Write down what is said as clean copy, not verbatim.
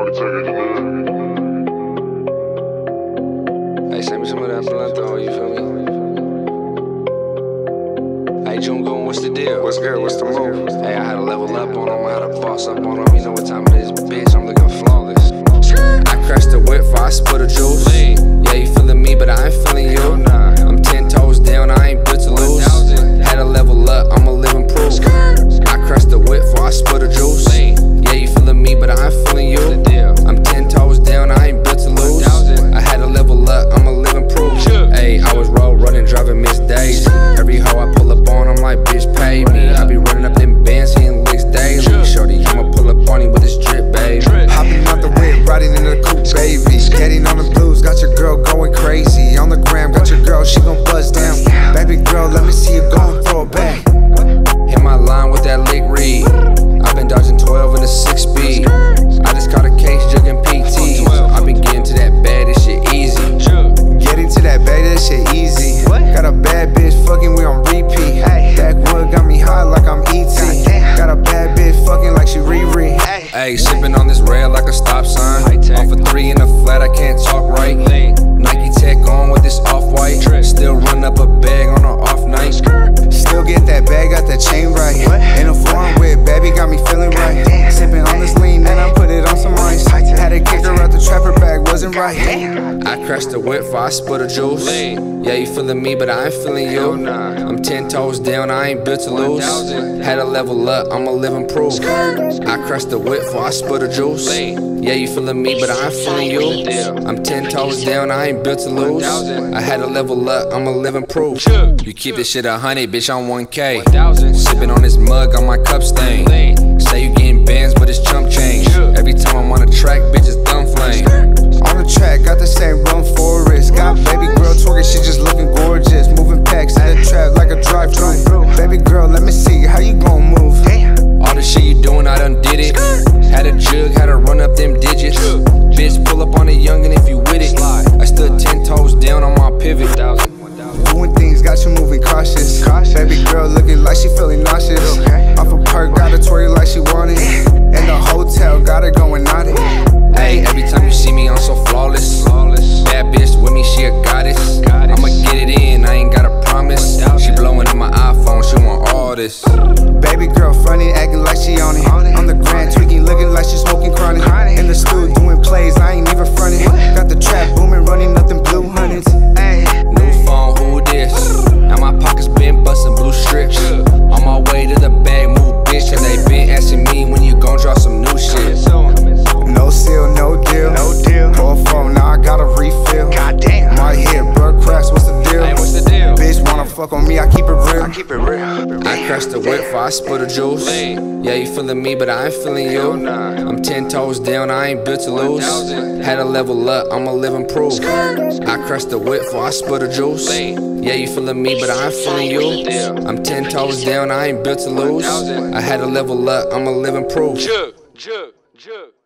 Hey, send me some of that blunt though, you feel me? Hey, June Goon, what's the deal? What's good? What's the move? Hey, I had to level up on them, I had to boss up on them. You know what time it is, bitch, I'm looking flawless. I crashed the whip before I split a juice. Yeah, you feeling me, but I ain't feeling you. I'm 10 toes down, I ain't built to lose. Had to level up, I'ma live and prove. I crashed the whip before I split a juice. Yeah, you feeling me, but I ain't feeling you. I'm 10 toes down, I ain't built to lose. I had to level up, I'ma live and prove. Ayy, I was road running, driving missed days. Every hoe I pull up on, I'm like, bitch, pay me. I be running up them bands, hitting licks daily. Shorty, I'ma pull up on you with this drip, babe. Hopping out the whip, riding in the coupe, baby. Getting on the blues, got your girl going crazy. On the gram, got your girl, she gon' buzz down. Baby girl, let me see you go and throw it back. Hit my line with that lick read. I've been dodging 12 in a 6-speed. I just caught a case jugging PTs. I been getting to that bad, this shit easy. Getting to that bag, that shit easy. Got a bad bitch, fucking, we on repeat. Backwood got me high like I'm E.T. Got a bad bitch, fucking like she Riri. Ayy, sipping on this red like a stop sign. Off a 3 in the flat, I can't talk right. Nike Tech on with this off-white. Still run up a bag on an off night. Still get that bag, got that chain right. In a foreign whip, baby, got me feeling right. Sipping on this lean, then I put it on some ice. Had to kick her out the trapper bag, wasn't right. I crashed the whip before I split a juice. Yeah, you feeling me, but I ain't feeling you. I'm 10 toes down, I ain't built to lose. Had to level up, I'ma live and prove. I crashed the whip before I split a juice. Yeah, you feeling me, but I ain't feeling you. I'm 10 toes down, I ain't built to lose. I had to level up, I'ma live and prove. You keep this shit 100, bitch, I'm 1K. Sipping on this mug, on my cup stain. Say you getting bands, but it's chump change. Every time I'm on the track, bitch, it's dumb flame. On the track, got the same run forest. Got baby girl twerking, she just looking gorgeous. Moving packs in the trap like a drive-thru. Baby girl, let me see how you gon' move. All the shit you doing, I done did it. Had a jug, had to run up them digits. Bitch, pull up on a youngin' if you with it. I stood 10 toes down on my pivot. Doing things got you moving cautious. Baby girl looking like she feeling nauseous. Off a perk, got her twerking like she want it. In the hotel, got her going naughty. Hey, every time you see me, I'm so flawless. Bad bitch with me, she a goddess. I'ma get it in, I ain't got a promise. She blowing in my iPhone, she want all this. Baby girl funny, acting like she on it. On the grand, tweaking, looking like she smoking chronic. In the studio doing plays, I ain't even frontin'. Got the trap booming, running up them blue hundreds. New phone, who this? Now my pockets been bustin' blue strips. On my way to the bag, move bitch. And they been asking me when you gon' drop some new shit. No seal, no deal. Call phone, now I gotta refill. Goddamn. My head, Bert Cra, what's the deal? Hey, what's the deal? Bitch wanna fuck on me, I keep it real. I crashed the whip before I split a juice. Yeah, you feeling me, but I ain't feeling you. I'm 10 toes down, I ain't built to lose. Had to level up, I'ma live and prove. I crashed the whip before I split a juice. Yeah, you feeling me, but I ain't feeling you. I'm 10 toes down, I ain't built to lose. I had to level up, I'ma live and prove.